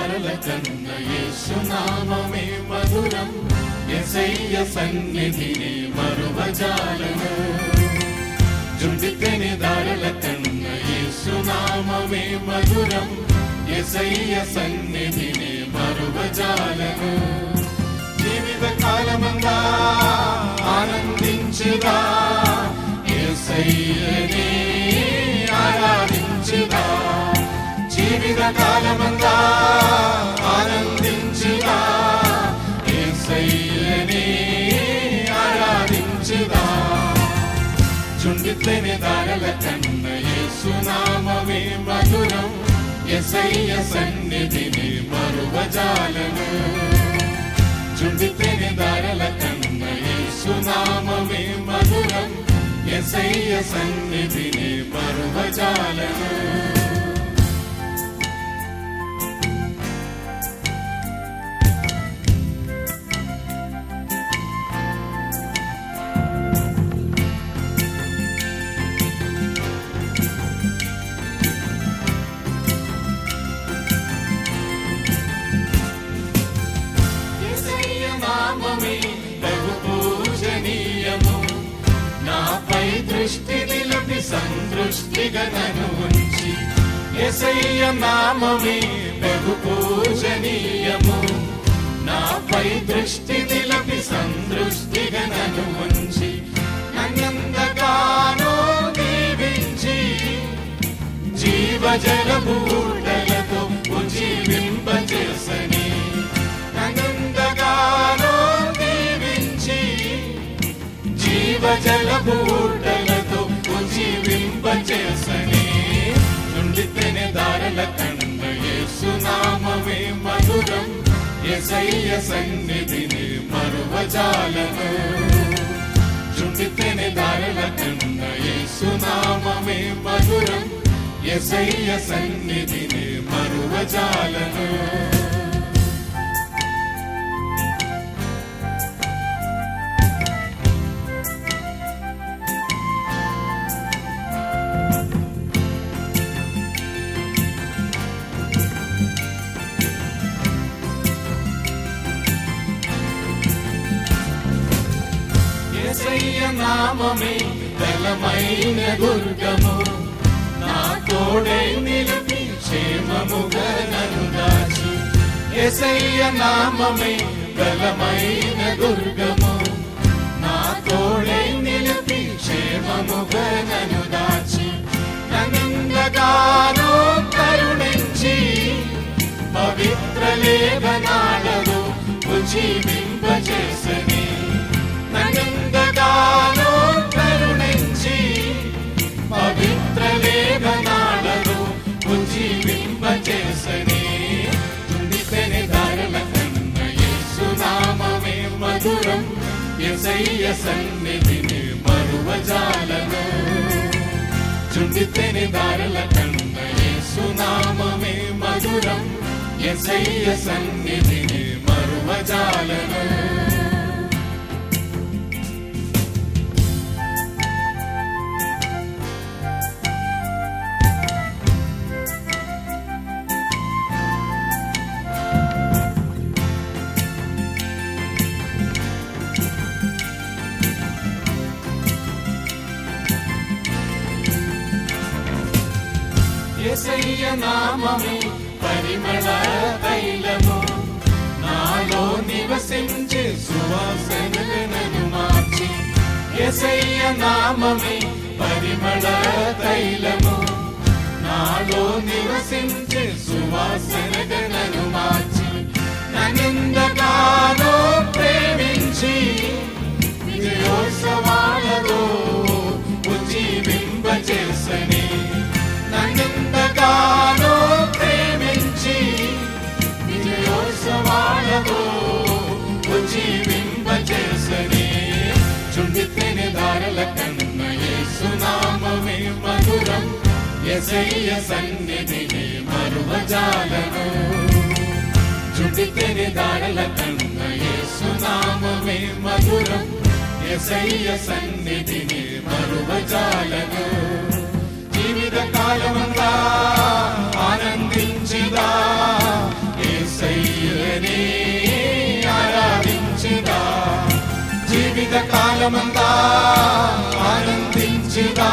దారుల కన్న యేసునామమే మధురం యేసయ్య సన్నిధిని మరువజాలను జుండితేనే దారుల కన్న యేసునామమే మధురం యేసయ్య సన్నిధిని మరువజాలను జీవిత కాలమంతా ఆనందించుదా యేసయ్యనే ఆరాధించుదా జీవిత కాలమంతా ఆనందించుదా యేసయ్యనే ఆరాధించుదా చుండితేనే దారుల కన్న యేసునామమే మధురం యేసయ్య సన్నిధిని మరువజాలను చుండితేనే దారుల కన్న యేసునామమే మధురం యేసయ్య సన్నిధిని మరువజాలను దృష్టి నిలిపి సందృష్టిగా నన్ను ఉంచి యేసయ్య నామమే బహు పూజనీయము నాపై దృష్టి నిలిపి సందృష్టిగా నన్ను ఉంచి నన్నెంతగానో దీవించి జీవజల బూటలతో ఉజ్జీవింపచేసని నన్నెంతగానో దీవించి జీవజల బూటలతో ఉజ్జీవింపచేసని నుండితేనే దారుల కన్న యేసునామమే మధురం యేసయ్య సన్నిధిని మరువజాలను నుండితేనే దారుల కన్న యేసునామమే మధురం యేసయ్య సన్నిధిని మరువజాలను యేసయ్య నామమే బలమైన దుర్గము నా తోడై నిలిపి క్షేమముగా నన్ను దాచి యేసయ్య నామమే బలమైన దుర్గము నా తోడై నిలిపి క్షేమముగా నన్ను దాచి నన్నెంతగానో కరుణించి పవిత్ర లేఖనాలలో ఉజ్జీవింపచేసని నన్నెంతగానో కరుణించి పవిత్ర లేఖనాలలో ఉజ్జీవింపచేసని చుండితేనే దారుల కన్న యేసునామమే మధురం యేసయ్య సన్నిధిని మరువజాలను చుండితేనే దారుల కన్న యేసునామమే మధురం యేసయ్య సన్నిధిని మరువజాలను యేసయ్య నామమే పరిమళ తైలము నాలో నివసించే సువాసనగా నన్ను మార్చి యేసయ్య నామమే పరిమళ తైలము నాలో నివసించే సువాసనగా నన్ను మార్చి నన్నెంతగానో ప్రేమించి విజయోత్సవాలలో ఉజ్జీవింపచేసని నన్నెంతగానో ప్రేమించి విజయోత్సవాలలో ఉజ్జీవింపచేసని చుండితేనే దారుల కన్న యేసునామమే మధురం యేసయ్య సన్నిధిని మరువజాలను చుండితేనే దారుల కన్న యేసునామమే మధురం యేసయ్య సన్నిధిని మరువజాలను జీవిత కాలమంతా ఆనందించుదా సంగమంతా ఆనందించుదా,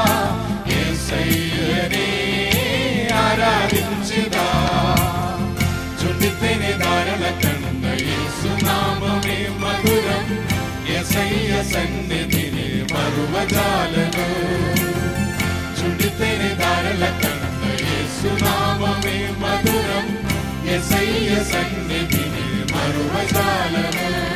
యేసయ్యనే ఆరాధించుదా. చుండితేనే దారల కన్న యేసు నామమే మధురం, యేసయ్య సన్నిధిని మరువజాలను. చుండితేనే దారల కన్న యేసు నామమే మధురం, యేసయ్య సన్నిధిని మరువజాలను.